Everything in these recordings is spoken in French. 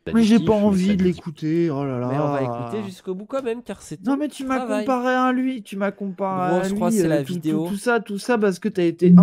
Mais j'ai Addictif pas ou envie de Sadiki. l'écouter, oh là Mais on va là. écouter jusqu'au bout quand même, car c'est Non ton mais tu m'as travail. comparé à lui, tu m'as comparé Gros, à je crois que lui, c'est la tout, vidéo. tout ça parce que t'as été...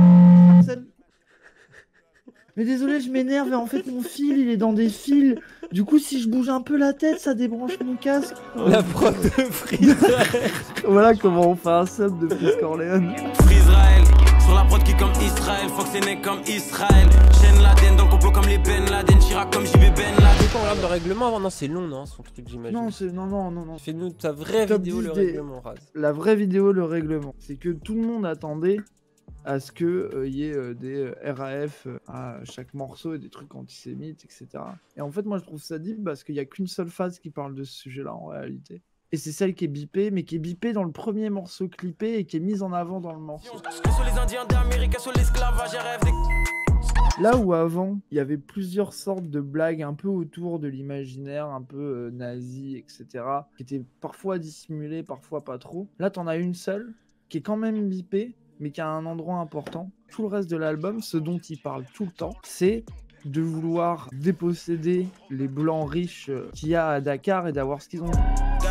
Mais désolé, je m'énerve et en fait mon fil il est dans des fils. Du coup si je bouge un peu la tête, ça débranche mon casque. La prod de Freezer. Voilà comment on fait un sub de Frisk Orléans. Israël, sur la prod qui comme Israël, Fox est né comme Israël. Chaîne Laden dans le complot comme les Ben Laden, Chirac comme JB Ben Laden. C'est quoi, on regarde le règlement? Non, c'est long, non, son truc, j'imagine. Non, c'est non. Fais-nous ta vraie Top vidéo, 10 le des- règlement, Raz. La vraie vidéo, le règlement, c'est que tout le monde attendait à ce que y ait des RAF à chaque morceau et des trucs antisémites, etc. Et en fait, moi, je trouve ça deep parce qu'il n'y a qu'une seule phase qui parle de ce sujet-là en réalité. Et c'est celle qui est bipée, mais qui est bipée dans le premier morceau clippé et qui est mise en avant dans le morceau. Que sur les Indiens d'Amérique, sur l'esclavage, rêve des... Là où avant, il y avait plusieurs sortes de blagues un peu autour de l'imaginaire, un peu nazi, etc., qui étaient parfois dissimulées, parfois pas trop. Là, t'en as une seule, qui est quand même bipée, mais qui a un endroit important. Tout le reste de l'album, ce dont il parle tout le temps, c'est de vouloir déposséder les blancs riches qu'il y a à Dakar et d'avoir ce qu'ils ont.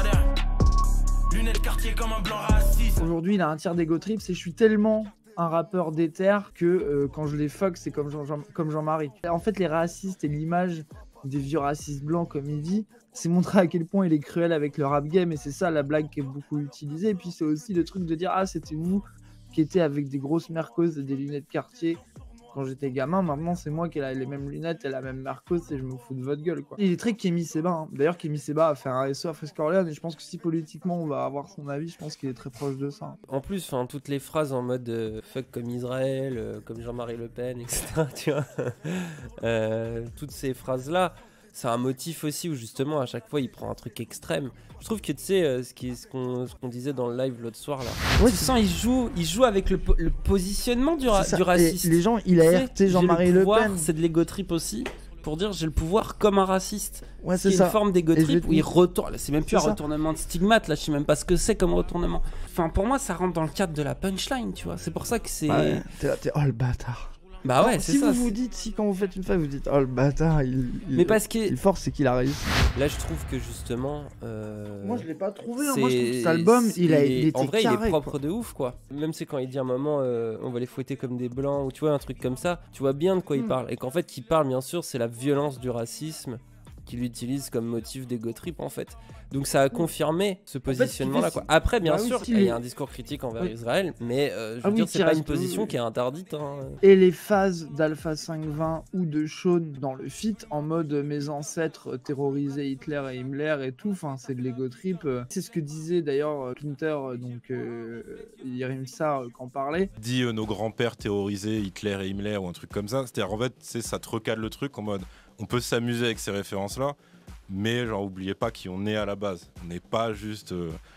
Lunettes quartier comme un blanc raciste. Aujourd'hui, il a un tiers d'ego trip, c'est je suis tellement un rappeur d'éther que quand je les fuck, c'est comme Jean-Marie. En fait, les racistes et l'image des vieux racistes blancs, comme il dit, c'est montrer à quel point il est cruel avec le rap game, et c'est ça la blague qui est beaucoup utilisée. Et puis c'est aussi le truc de dire, ah, c'était vous qui étiez avec des grosses mercos et des lunettes quartier quand j'étais gamin, maintenant c'est moi qui ai les mêmes lunettes et la même mercos et je me fous de votre gueule, quoi. Il est très Kémy Séba, hein. D'ailleurs Kémy Séba a fait un SO à Frisk Orléans et je pense que si politiquement on va avoir son avis, je pense qu'il est très proche de ça. En plus, toutes les phrases en mode fuck comme Israël, comme Jean-Marie Le Pen, etc. Tu vois, toutes ces phrases-là, c'est un motif aussi où justement à chaque fois il prend un truc extrême. Je trouve que tu sais ce qu'on disait dans le live l'autre soir là. Ouais, Tu sens il joue avec le positionnement du raciste. Et les gens, il a Tu sais, RT Jean-Marie Le Pen. C'est de l'ego trip aussi. Pour dire j'ai le pouvoir comme un raciste. Ouais, c'est C'est ça. une forme d'ego Et je trip vais où il retourne. C'est même plus un C'est ça. retournement de stigmate là, je sais même pas ce que c'est comme retournement. Enfin pour moi ça rentre dans le cadre de la punchline, tu vois. C'est pour ça que c'est. Ouais, t'es là, t'es oh le bâtard. Bah ouais, Non, c'est si ça. vous vous dites, si quand vous faites une phase, vous dites oh le bâtard, Mais parce que il force, c'est qu'il a réussi. là je trouve que justement. Moi je l'ai pas trouvé, hein. Moi je trouve que cet album, il était en vrai carré, il est propre quoi. de ouf quoi. Même c'est quand il dit à un moment on va les fouetter comme des blancs ou tu vois un truc comme ça, tu vois bien de quoi il parle. Et qu'en fait il parle bien sûr c'est la violence du racisme qu'il utilise comme motif d'ego trip en fait. Donc ça a confirmé ce positionnement là quoi. Après bien Bah oui, sûr si il y les- a un discours critique envers Oui. Israël, mais je Ah veux oui, dire qui c'est pas reste- une position qui est interdite hein. Et les phases d'Alpha 520 ou de Shaun dans le feat en mode mes ancêtres terrorisaient Hitler et Himmler et tout, enfin c'est de l'ego trip. C'est ce que disait d'ailleurs Pinter, donc Yerim Sarr qu'en parlait. Dit nos grands-pères terrorisaient Hitler et Himmler ou un truc comme ça. C'est-à-dire en fait, ça te recadre le truc en mode on peut s'amuser avec ces références-là, mais genre oubliez pas qui on est à la base. On n'est pas juste,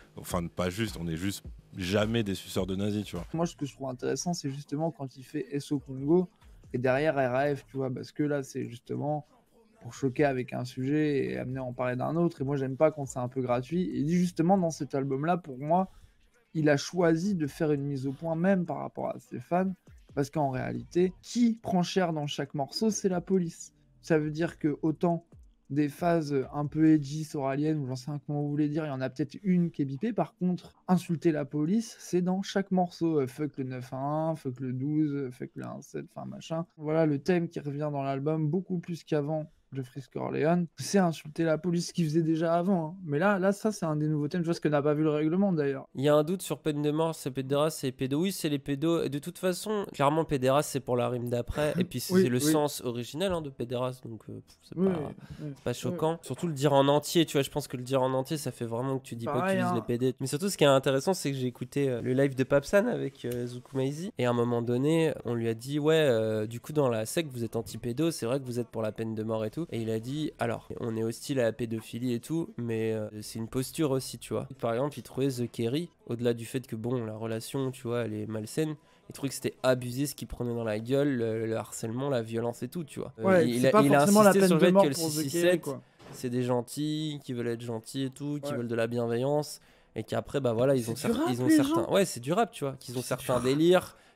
on est juste jamais des suceurs de nazis, tu vois. Moi ce que je trouve intéressant c'est justement quand il fait SO Congo et derrière RAF, tu vois, parce que là c'est justement pour choquer avec un sujet et amener à en parler d'un autre, et moi j'aime pas quand c'est un peu gratuit. Et justement dans cet album-là, pour moi, il a choisi de faire une mise au point même par rapport à ses fans, parce qu'en réalité, qui prend cher dans chaque morceau, c'est la police. Ça veut dire que autant des phases un peu edgy, soraliennes, ou j'en sais rien comment vous voulez dire, il y en a peut-être une qui est bipée. Par contre, insulter la police, c'est dans chaque morceau. Fuck le 9-1, fuck le 12, fuck le 1-7, enfin machin. Voilà le thème qui revient dans l'album, beaucoup plus qu'avant de Frisk Orléans, c'est insulter la police, ce qu'il faisait déjà avant. Hein. Mais là, ça, c'est un des nouveaux thèmes. Je vois ce que n'a pas vu le règlement d'ailleurs. Il y a un doute sur peine de mort, c'est pédéraste, c'est pédo. Oui, c'est les pédos. De toute façon, clairement, pédéraste, c'est pour la rime d'après. Et puis, c'est Oui, le oui. sens originel hein, de pédéraste. Donc, c'est Oui, pas choquant. Surtout le dire en entier, tu vois. Je pense que le dire en entier, ça fait vraiment que tu dis pas que tu Pareil, dises hein. les PD. Mais surtout, ce qui est intéressant, c'est que j'ai écouté le live de Papsan avec Zuku Maizi. Et à un moment donné, on lui a dit, ouais, du coup, dans la sec, vous êtes anti-pédo. C'est vrai que vous êtes pour la peine de mort et tout. Et il a dit, alors, on est hostile à la pédophilie et tout, mais c'est une posture aussi, tu vois. Par exemple, il trouvait The Kerry, au-delà du fait que, bon, la relation, tu vois, elle est malsaine, il trouvait que c'était abusé ce qu'il prenait dans la gueule, le harcèlement, la violence et tout, tu vois. Ouais, il c'est a, pas il a forcément la insisté peine sur le de fait mort que le pour The Kerry, 667, quoi. c'est des gentils, qui veulent être gentils et tout, qui Ouais. veulent de la bienveillance, et qu'après, bah voilà, ils C'est ont, du rap, ils ont les certains... gens. Ouais, c'est du rap, tu vois, qu'ils ont C'est certains du rap. délires,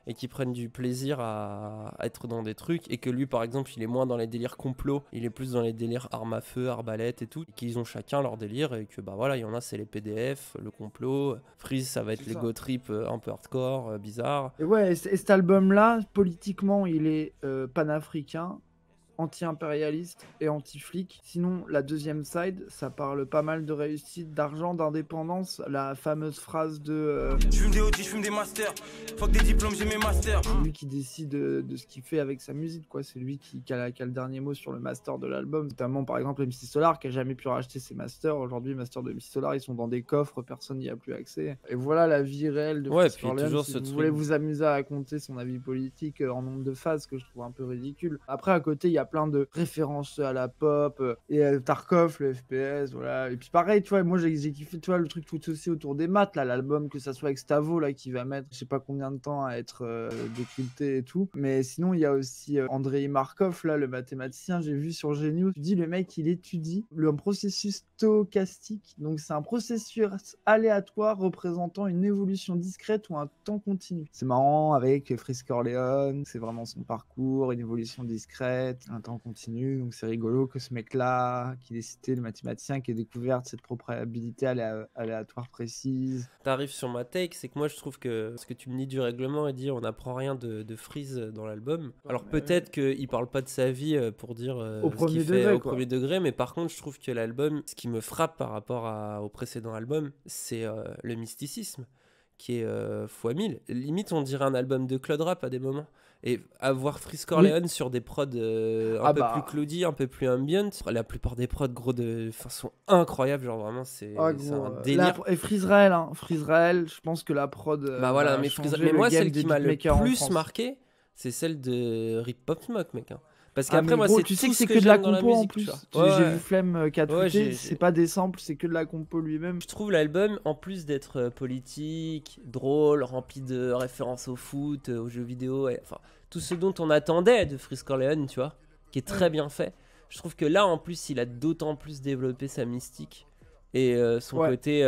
et qui prennent du plaisir à être dans des trucs, et que lui par exemple il est moins dans les délires complots, il est plus dans les délires armes à feu, arbalètes et tout, et qu'ils ont chacun leur délire, et que bah voilà, il y en a c'est les PDF, le complot, Freeze ça va être les go trip un peu hardcore, bizarre. Et ouais, et cet album-là, politiquement, il est panafricain, anti-impérialiste et anti-flic. Sinon, la deuxième side, ça parle pas mal de réussite, d'argent, d'indépendance. La fameuse phrase de... Je fume des OG, je fume des masters. Fuck des diplômes, j'ai mes masters. C'est lui qui décide de ce qu'il fait avec sa musique, quoi. C'est lui qui a le dernier mot sur le master de l'album. Notamment, par exemple, MC Solar, qui a jamais pu racheter ses masters. Aujourd'hui, les masters de MC Solar, ils sont dans des coffres, personne n'y a plus accès. Et voilà la vie réelle de Ouais, Freeze puis Corleone. toujours Si ce vous truc. voulez vous amuser à raconter son avis politique en nombre de phases, que je trouve un peu ridicule. Après, à côté, il y a plein de références à la pop, et Tarkov, le FPS, voilà. Et puis pareil, tu vois, moi j'ai kiffé, tu vois, le truc tout aussi autour des maths, là, l'album, que ça soit avec Stavo, là, qui va mettre je sais pas combien de temps à être décrypté et tout. Mais sinon, il y a aussi Andrei Markov, là, le mathématicien, j'ai vu sur Genius, tu dis, le mec, il étudie le processus stochastique, donc c'est un processus aléatoire représentant une évolution discrète ou un temps continu. C'est marrant, avec Freeze Corleone, c'est vraiment son parcours, une évolution discrète, un temps continu, donc c'est rigolo que ce mec-là, qu'il ait cité, le mathématicien, qui ait découvert cette probabilité aléatoire précise. T'arrives sur ma take, c'est que moi je trouve que ce que tu me dis du règlement et dire on n'apprend rien de Freeze dans l'album. Alors peut-être qu'il parle pas de sa vie pour dire Au ce premier qu'il fait degré, au quoi. premier degré, mais par contre je trouve que l'album, ce qui me frappe par rapport au précédent album, c'est le mysticisme qui est fois 1000. Limite on dirait un album de Claude Rap à des moments. Et avoir Freeze Corleone sur des prods un peu plus cloudy, un peu plus ambient. La plupart des prods, gros, de façon incroyable. Genre vraiment, c'est un délire. Et Freezerael, hein. Freezerael, je pense que la prod. Bah voilà, mais moi, celle qui m'a le plus marqué, marqué, c'est celle de Rip Pop Smoke, mec. Hein. Parce Ah, qu'après, moi, gros, c'est tu sais tout que ce c'est que que de la j'aime dans la compo en musique, plus. tu vois. J'ai vu Flemme qui a Ouais, tweeté, c'est pas des samples, c'est que de la compo lui-même. Je trouve l'album, en plus d'être politique, drôle, rempli de références au foot, aux jeux vidéo, enfin tout ce dont on attendait de Freeze Corleone, tu vois, qui est très bien fait. Je trouve que là, en plus, il a d'autant plus développé sa mystique et son côté.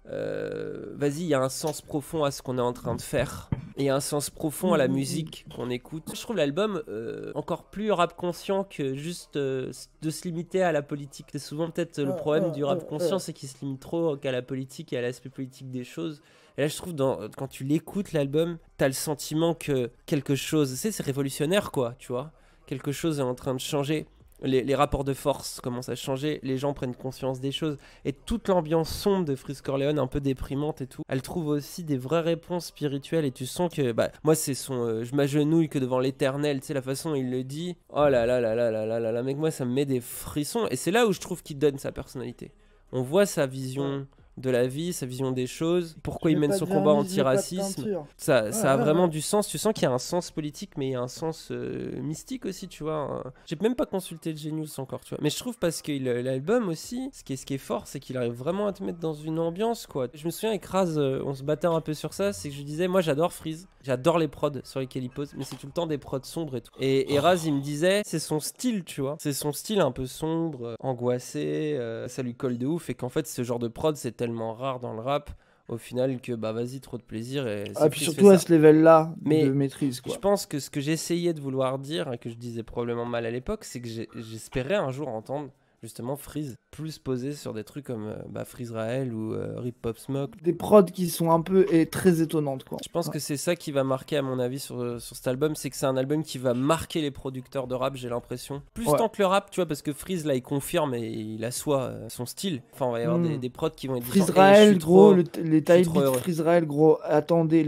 Vas-y, il y a un sens profond à ce qu'on est en train de faire. Et il y a un sens profond à la musique qu'on écoute. Je trouve l'album encore plus rap conscient que juste de se limiter à la politique. C'est souvent peut-être le problème du rap conscient, c'est qu'il se limite trop qu'à la politique et à l'aspect politique des choses. Et là, je trouve, quand tu l'écoutes, l'album, t'as le sentiment que quelque chose, c'est révolutionnaire, quoi, tu vois. Quelque chose est en train de changer. Les rapports de force commencent à changer, les gens prennent conscience des choses, et toute l'ambiance sombre de Freeze Corleone, un peu déprimante et tout, elle trouve aussi des vraies réponses spirituelles, et tu sens que, bah, moi c'est son je m'agenouille que devant l'éternel, tu sais, la façon dont il le dit, oh là là là là là là là là, mec, moi ça me met des frissons, et c'est là où je trouve qu'il donne sa personnalité. On voit sa vision de la vie, sa vision des choses, pourquoi il mène son combat anti-racisme. Ça a vraiment du sens. Tu sens qu'il y a un sens politique, mais il y a un sens mystique aussi, tu vois. J'ai même pas consulté le Genius encore, tu vois. Mais je trouve parce que l'album aussi, ce qui est fort, c'est qu'il arrive vraiment à te mettre dans une ambiance, quoi. Je me souviens avec Raz, on se battait un peu sur ça, c'est que je disais, moi j'adore Freeze, j'adore les prods sur lesquels il pose, mais c'est tout le temps des prods sombres et tout. Et Raz, il me disait, c'est son style, tu vois. C'est son style un peu sombre, angoissé, ça lui colle de ouf, et qu'en fait, ce genre de prod, c'est tellement rare dans le rap au final que bah vas-y, trop de plaisir. Et puis surtout à ce level là de maîtrise, quoi. Je pense que ce que j'essayais de vouloir dire et que je disais probablement mal à l'époque, c'est que j'espérais un jour entendre justement Freeze plus posé sur des trucs comme Freezerael ou Rip Pop Smoke. Des prods qui sont un peu et très étonnantes, quoi. Je pense que c'est ça qui va marquer, à mon avis, sur cet album, c'est que c'est un album qui va marquer les producteurs de rap, j'ai l'impression. Plus tant que le rap, tu vois, parce que Freeze là il confirme et il assoit son style. Enfin, on va y avoir des prods qui vont être Freezerael, gros, les taille beats Freezerael, gros, attendez,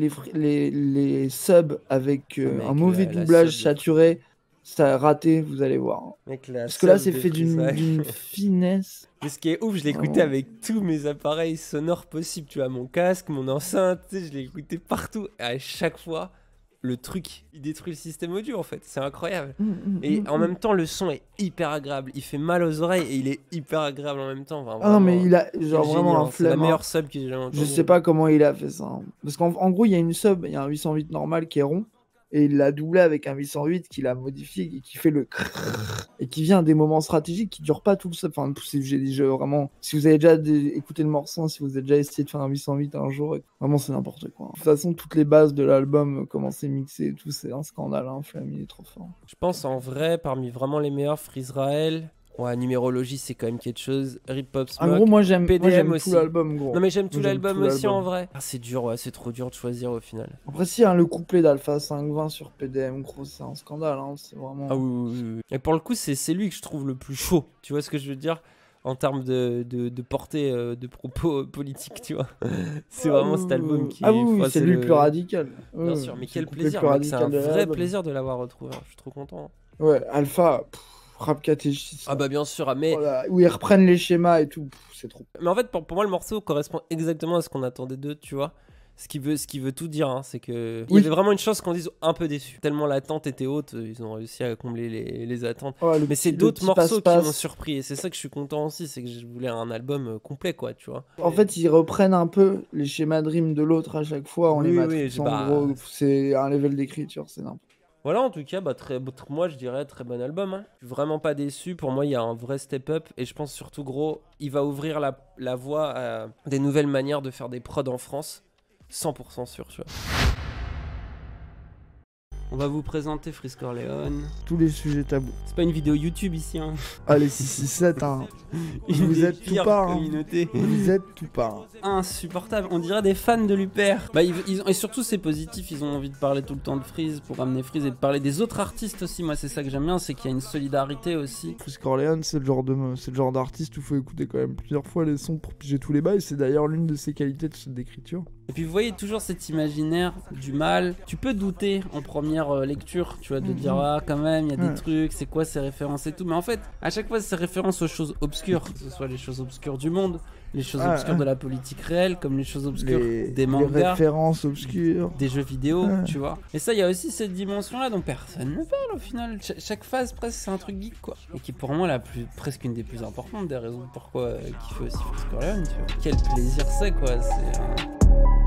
les subs avec un mauvais doublage saturé. Ça a raté, vous allez voir. Mec, parce que là, c'est fait d'une finesse. Mais ce qui est ouf, je l'ai écouté avec tous mes appareils sonores possibles. Tu vois, mon casque, mon enceinte, tu sais, je l'ai écouté partout. Et à chaque fois, le truc, il détruit le système audio, en fait. C'est incroyable. Et en même temps, le son est hyper agréable. Il fait mal aux oreilles et il est hyper agréable en même temps. Enfin, vraiment, non, mais il a genre vraiment un flemme. C'est la meilleure sub que j'ai jamais entendue. Je sais pas comment il a fait ça. Parce qu'en gros, il y a une sub, il y a un 808 normal qui est rond. Et il l'a doublé avec un 808 qu'il a modifié et qui fait le et qui vient des moments stratégiques qui durent pas tout ça. Enfin, j'ai dit vraiment. Si vous avez déjà écouté le morceau, si vous avez déjà essayé de faire un 808 un jour, vraiment c'est n'importe quoi. De toute façon, toutes les bases de l'album, comment c'est mixé et tout, c'est un scandale. Hein. Flammy il est trop fort. Je pense en vrai, parmi vraiment les meilleurs, Freezrael. Ouais, numérologie, c'est quand même quelque chose. Rip Pop Smoke. En gros, moi j'aime aussi. tout l'album, gros. Non, mais j'aime tout l'album aussi en vrai. Ah, c'est dur, ouais, c'est trop dur de choisir au final. Après, si, hein, le couplet d'Alpha 520 sur PDM, gros, c'est un scandale. Hein, c'est vraiment. Ah oui. Et pour le coup, c'est lui que je trouve le plus chaud. Tu vois ce que je veux dire? En termes de portée de propos politiques, tu vois. C'est vraiment cet album qui. Ah oui, c'est lui le plus radical. Bien sûr, mais quel plaisir, mec, c'est un vrai plaisir de l'avoir retrouvé. Je suis trop content. Ouais, Alpha. Rap catéchisme. Ah bah bien sûr, mais... Voilà, où ils reprennent les schémas et tout, c'est trop. Mais en fait, pour moi, le morceau correspond exactement à ce qu'on attendait d'eux, tu vois. Ce qui veut tout dire, hein, c'est que... Il y avait vraiment une chance qu'on dise un peu déçu. Tellement l'attente était haute, ils ont réussi à combler les attentes. Mais c'est d'autres morceaux qui m'ont surpris, et c'est ça que je suis content aussi, c'est que je voulais un album complet, quoi, tu vois. En fait, ils reprennent un peu les schémas de rime de l'autre à chaque fois, on les matrix en gros, c'est un level d'écriture, c'est n'importe. Voilà, en tout cas, moi je dirais très bon album. Hein. Je suis vraiment pas déçu. Pour moi, il y a un vrai step-up. Et je pense surtout, gros, il va ouvrir la voie à des nouvelles manières de faire des prods en France. 100% sûr, tu vois. On va vous présenter Freeze Corleone. Tous les sujets tabous. C'est pas une vidéo YouTube ici, hein. Allez, 667, hein. Vous êtes tout part, hein. Vous êtes tout part. Insupportable, on dirait des fans de l'UPR. Bah, et surtout, c'est positif, ils ont envie de parler tout le temps de Freeze pour ramener Freeze et de parler des autres artistes aussi. Moi, c'est ça que j'aime bien, c'est qu'il y a une solidarité aussi. Freeze Corleone, c'est le genre d'artiste où il faut écouter quand même plusieurs fois les sons pour piger tous les bails. C'est d'ailleurs l'une de ses qualités d'écriture. Et puis, vous voyez toujours cet imaginaire du mal. Tu peux douter en première lecture, tu vois, de dire ah quand même il y a des trucs, c'est quoi ces références et tout, mais en fait à chaque fois c'est référence aux choses obscures, que ce soit les choses obscures du monde, les choses obscures de la politique réelle, comme les choses obscures des mangas, les références obscures des jeux vidéo, tu vois. Et ça, il y a aussi cette dimension là dont personne ne parle au final. Chaque phase presque c'est un truc geek, quoi, et qui pour moi presque une des plus importantes des raisons pourquoi kiffer aussi Freeze Corleone, tu vois. Quel plaisir c'est, quoi, c'est